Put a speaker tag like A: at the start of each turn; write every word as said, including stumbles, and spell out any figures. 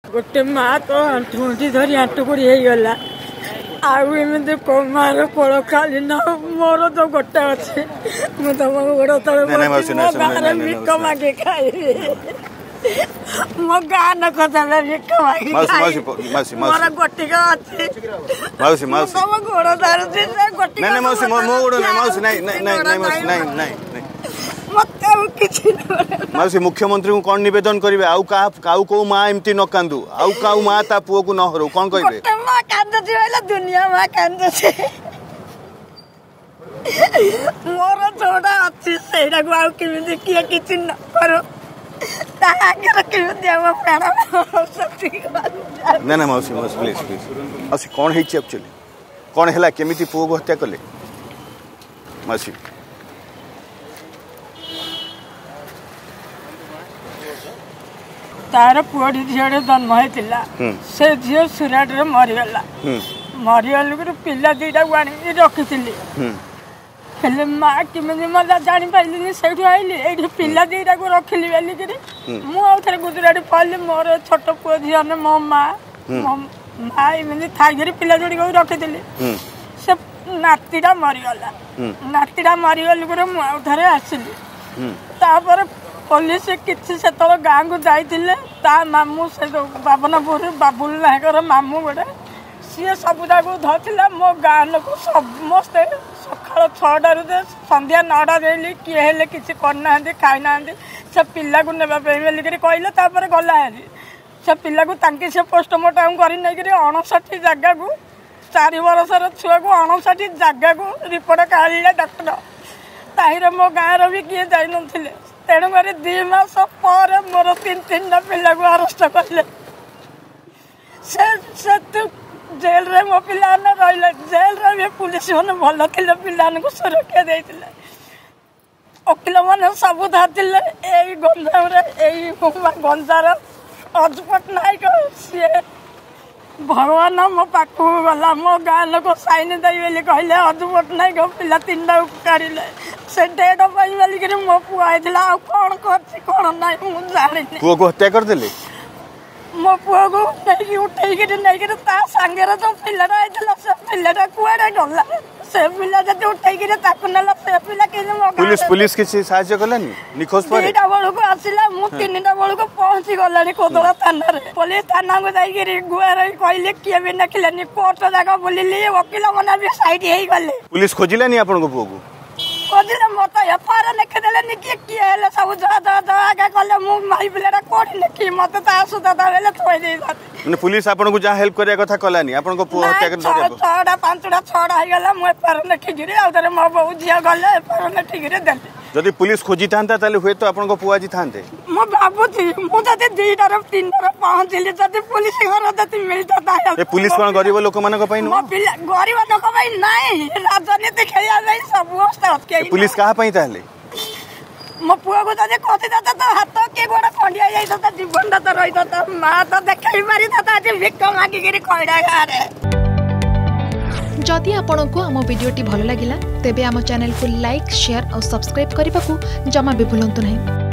A: गोटे माँ तो आंठुंठी धरी आंटुकुड़ी होगला आमती कमार फल खाली ना मोर तो गोटे अच्छे मुझे तुम गोड़ तले भिक मागे खाइबे मो गाँ न कथा भिक मागे मोर गोटिक अच्छे तुम गोड़ धरुची
B: माउसी मुख्यमंत्री को कौन निवेदन करेंगे आउ काउ को माँ एमती न कांदू आउ काउ माँ ता पुओ को न हरु कौन कहिबे
A: माँ कांदुची वाला दुनिया माँ कांदुची मोर जोड़ा अच्छी सेटा को आउ केमिति किए किछि न करो ता आगे केमिति हम प्राण शक्ति
B: ना ना माउसी माउसी प्लीज प्लीज माउसी कौन है एक्चुअली कौन हैला केमिति पुओ को हत्या कले माउसी
A: तार पुअटी झील जन्म होता से झील सुराट मरीगला मरीगल पिला दीटा आनी रखी हेले माँ केमी मजा जानी पाइली से आईली पिला दीटा को रखिली बोलिकी मुझे गुजराट पढ़ी मोर छोट पुओ झील ने मो माँ मो माँ एमती थी पिला जोड़ी को रखी से नातीटा मरीगला नातीटा मरीगल मुझे आसली तापर पुलिस किसी से गाँ को जाइए मामू से बाबनपुर बाबुल नायकर मामू गोटे सी सबुदा को धरला मो गाँ लोक समस्ते सका छटार सन्ध्या नौटा देली किए हेले किसी करना खाईना से पिला को नापी बोलिक कहले गला से पिला को तांकी से पोस्टमार्टम कर अणसठी जगह को चार बरसर छुआ को अणसठी जगह को रिपोर्ट काढ़े डॉक्टर ताहिर मो गाँव भी किए जाई नथिले तेणुक दी मास पर मोर तीन तीन पिला को अरेस्ट कले जेल रे मो पिला रही जेल रे पुलिस मैंने भल थे पिला को सुरक्षा देते वकिल मैंने सब धरते यही गंजाम यही गंजार अजु पट्टनायक सी भगवान मो पाख गला मो गाँ लोक साइन दे बोली कहले अजु पट्टनायक पिला तीन काढ़े से डेट बोलिक मो पुआ आईला कौन कर कौन ना मुझे जानी
B: पुओ को हत्या कर देले
A: मो पुओ को नहीं उठे नहीं सांगे जो पिलाटा आईला से पिलाटा कुआड़े गला से पिला जब उठे ना से पिला
B: पुलिस पुलिस किसी साहाय्य कलानी निखोज पर
A: तीटा बेलू को आसला मु तीनटा बेलू को पहुंची गला कोदड़ा थाना पुलिस थाना को जाइए गुआर कहले किए भी नखिलानी कोर्ट जगह बोलिली वकिल मैंने भी साइड हो गले
B: पुलिस खोजिलानी आपन को पुओ को
A: खोजिले मत एफआईआर लिखिदेले किए किए सब जा जा जा आगे कले मु माई पिलाटा कोठी लिखी मत ता सुदा बेले थोई दे
B: माने पुलिस आपन को जा हेल्प करे कथा कलानी आपन को पुओ हत्या कर दे
A: छड़ा पांचटा छड़ा हो गला मु एफआईआर लिखि गिरे आ तरे मो बहु जिया गले एफआईआर लिखि गिरे देले
B: जदि पुलिस खोजी थांता ताले हुए तो आपन को पुआ जी थांते
A: मु बाबूजी मु जदि दुईटार तीनटार पहुंचली जदि पुलिस घर जदि मिलता ता
B: ए पुलिस कोन गरीब लोक मानक पई न
A: गरीब लोक पई नाही राजनीति खेया जाई सब अवस्था
B: पुलिस कहा पई ताले
A: मो पुआ को जदि कथि जाता तो हाथ के गोड़ा खंडिया जाई तो जीवनटा तो रही तो मां तो देखै मारी था आज भिक मागी गिरी खैडा गारे
C: जदि आपंक आम भिडी भल लगा तेब आम चैनल को लाइक शेयर और सब्सक्राइब करने को जमा भी भूलु नहीं।